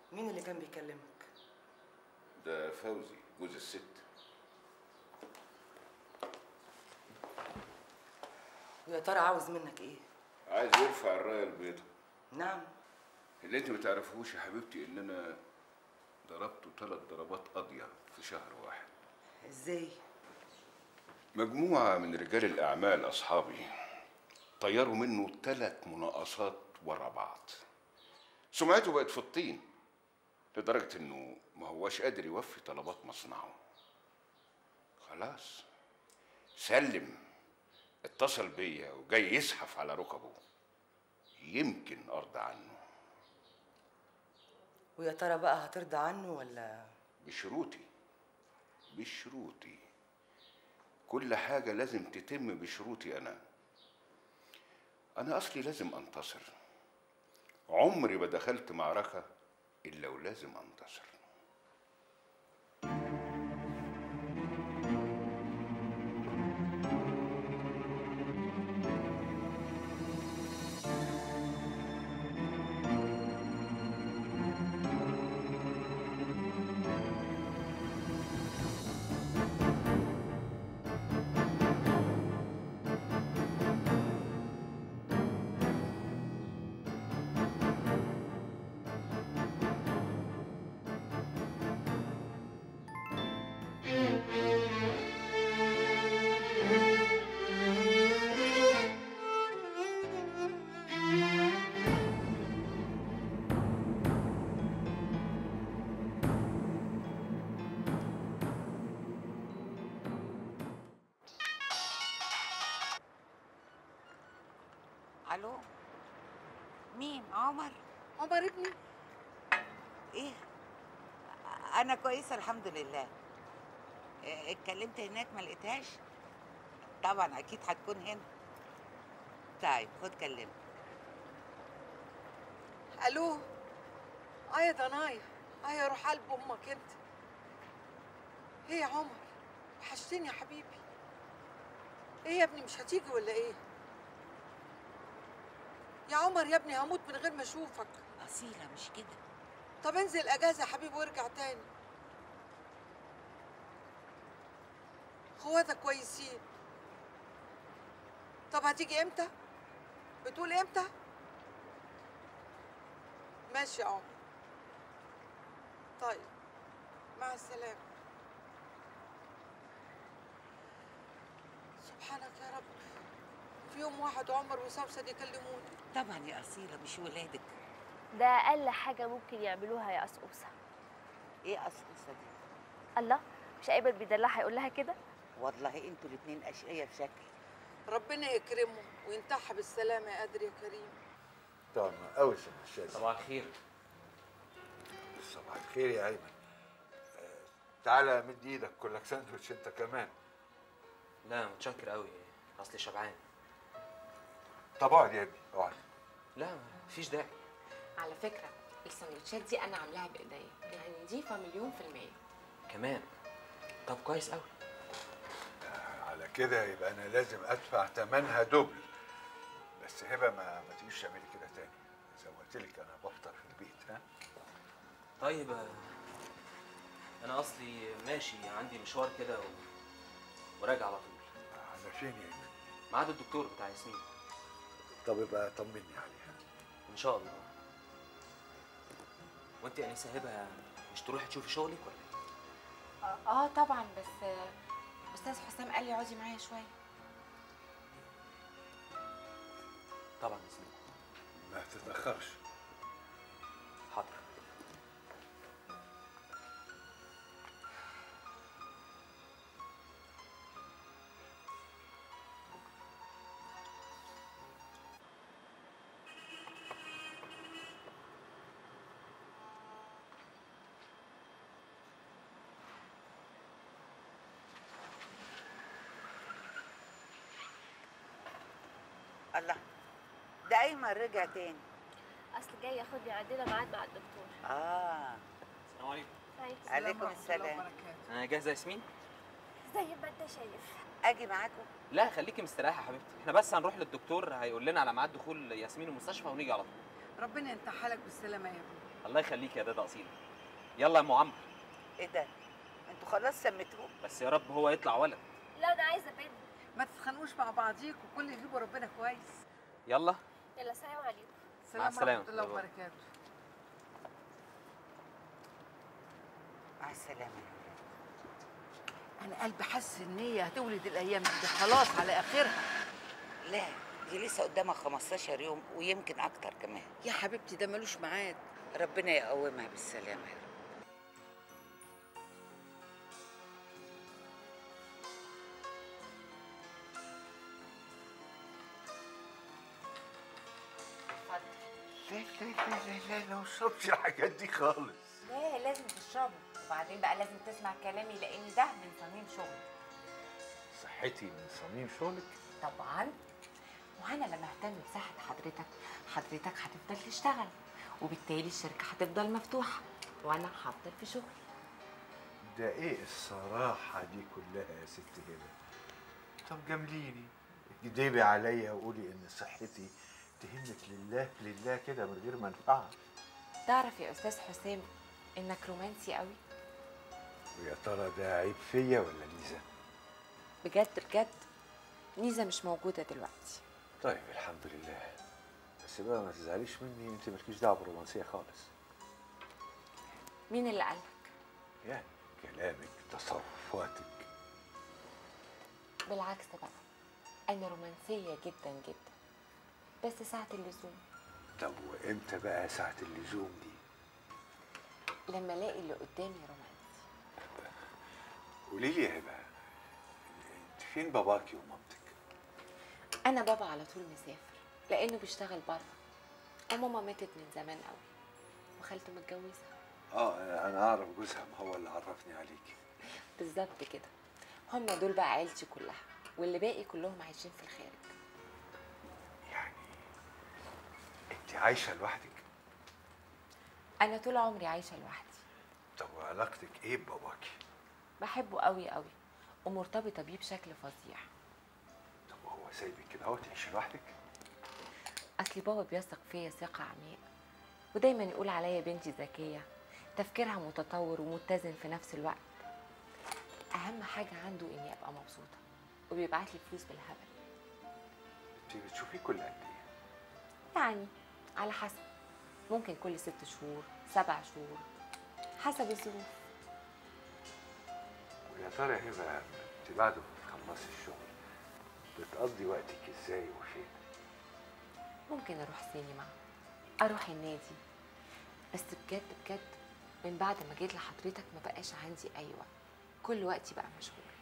مين اللي كان بيكلمك؟ ده فوزي جوز الست. ويا ترى عاوز منك ايه؟ عايز يرفع الرايه البيضاء. نعم. اللي انت ما تعرفوش يا حبيبتي ان انا ضربته 3 ضربات قاضيه في شهر واحد. ازاي؟ مجموعه من رجال الاعمال اصحابي طيروا منه 3 مناقصات ورا بعض. سمعته بقت في الطين لدرجه انه ما هواش قادر يوفي طلبات مصنعه. خلاص سلم، اتصل بيا وجاي يزحف على ركبه، يمكن ارضى عنه. ويا ترى بقى هترضى عنه ولا؟ بشروطي. بشروطي، كل حاجة لازم تتم بشروطي أنا أصلي لازم أنتصر. عمري ما دخلت معركة إلا ولازم أنتصر. الو، مين؟ عمر؟ عمر ابني؟ ايه، انا كويسه الحمد لله. اتكلمت هناك ما لقيتهاش. طبعا اكيد هتكون هنا. طيب خد كلمني. الو. يا ضنايا، يا روح قلب امك انت. ايه يا عمر، وحشتني يا حبيبي. ايه يا ابني، مش هتيجي ولا ايه؟ يا عمر يا ابني هموت من غير ما اشوفك. اصيله مش كده. طب انزل اجازه يا حبيبي وارجع تاني. خواتك كويسين. طب هتيجي امتى؟ بتقول امتى؟ ماشي يا عمر. طيب مع السلامه. سبحانك يا رب، في يوم واحد عمر وسوسن يكلموني. طبعا يا اصيله مش ولادك. ده اقل حاجه ممكن يعملوها يا قصقوصه. ايه قصقوصه دي؟ الله، مش ايمن بيدلعها يقول لها كده؟ والله انتوا الاتنين اشقية بشكل. ربنا يكرمه وينتحى بالسلامه يا قادر يا كريم. طبعا قوي سيد الشاذ. صباح الخير. صباح الخير يا ايمن. تعالى مد ايدك كلك ساندوتش انت كمان. لا متشكر قوي، اصلي شبعان. طب اقعد يا ابني اقعد. لا مفيش داعي. على فكرة السندوتشات دي أنا عاملاها بإيديا، يعني نضيفة 100%. كمان؟ طب كويس قوي. على كده يبقى انا لازم ادفع ثمنها دبل. بس هبه ما تجيش تعملي كده تاني. زي ما قلت لك انا بفطر في البيت. ها؟ طيب انا اصلي ماشي، عندي مشوار كده وراجع على طول. على فين يا ابني؟ ميعاد الدكتور بتاع ياسمين. طب يبقى طمني عليها. ان شاء الله. وانت يا انسه هبه مش تروحي تشوفي شغلك ولا ايه؟ طبعا، بس أستاذ حسام قال لي اقعدي معايا شوية. طبعا ياسمين. ما تتاخرش. حاضر. الله، ده ايمن رجع تاني. اصل جاي ياخد لي عندنا ميعاد مع الدكتور. السلام عليكم. عليكم السلام. انا جاهزه ياسمين؟ زي ما انت شايف. اجي معاكم؟ لا خليكي مستريحه يا حبيبتي، احنا بس هنروح للدكتور هيقول لنا على ميعاد دخول ياسمين المستشفى ونيجي على طول. ربنا ينتحها لك بالسلامه يا ابني. الله يخليك يا دادا اصيله. يلا يا ام عمرو. ايه ده؟ انتوا خلاص سميتوه؟ بس يا رب هو يطلع ولد. لا انا عايزه بنت. ما تتخانقوش مع بعضيكوا، كل يجيبوا ربنا كويس. يلا يلا سلام عليكم. السلام السلامة. ورحمه الله وبركاته. مع السلامه. انا قلبي حاسس ان هي هتولد الايام دي خلاص على اخرها. لا دي لسه قدامها 15 يوم ويمكن اكتر كمان. يا حبيبتي ده ملوش ميعاد. ربنا يقومها بالسلامه يا رب. لا لا لا لا لا، ما اشربش الحاجات دي خالص. لا لازم تشربه، وبعدين بقى لازم تسمع كلامي لان ده من صميم شغلي. صحتي من صميم شغلك؟ طبعا. وانا لما اهتم بصحه حضرتك هتفضل تشتغل، وبالتالي الشركه هتفضل مفتوحه وانا هفضل في شغلي. ده ايه الصراحة دي كلها يا ست هبة؟ طب جامليني، كدبي عليا وقولي ان صحتي تهمك لله لله كده من غير منفعة. تعرف يا استاذ حسام انك رومانسي قوي. ويا ترى ده عيب فيا ولا ليزا؟ بجد بجد ليزا مش موجوده دلوقتي. طيب الحمد لله، بس بقى ما تزعليش مني، انت مالكيش دعوة بالرومانسية خالص. مين اللي قالك؟ يعني كلامك، تصرفاتك. بالعكس بقى، انا رومانسيه جدا جدا، بس ساعه اللزوم. طب وامتى بقى ساعة اللزوم دي؟ لما الاقي اللي قدامي رومانسي. قولي لي يا هبة، انت فين باباكي ومامتك؟ انا بابا على طول مسافر لانه بيشتغل بره، وماما ماتت من زمان قوي، وخالته متجوزه. انا اعرف جوزها، ما هو اللي عرفني عليكي. بالظبط كده، هم دول بقى عيلتي كلها، واللي باقي كلهم عايشين في الخارج. يعني انت عايشة لوحدك؟ انا طول عمري عايشه لوحدي. طب وعلاقتك ايه بباباكي؟ بحبه قوي قوي، ومرتبطه بيه بشكل فظيع. طب وهو سايبك كده اهو تعيشي لوحدك؟ اصل بابا بيثق فيا ثقه عمياء، ودايما يقول عليا بنتي ذكيه، تفكيرها متطور ومتزن في نفس الوقت. اهم حاجه عنده اني ابقى مبسوطه، وبيبعت لي فلوس بالهبل. انت بتشوفيه كل قد ايه؟ يعني على حسب، ممكن كل 6 شهور 7 شهور حسب الظروف. ويا ترى يا هبة، انت بعد ما بتخلصي الشغل بتقضي وقتك ازاي وفين؟ ممكن اروح سينما، اروح النادي، بس بجد بجد من بعد ما جيت لحضرتك ما بقاش عندي اي وقت، كل وقتي بقى مشغول.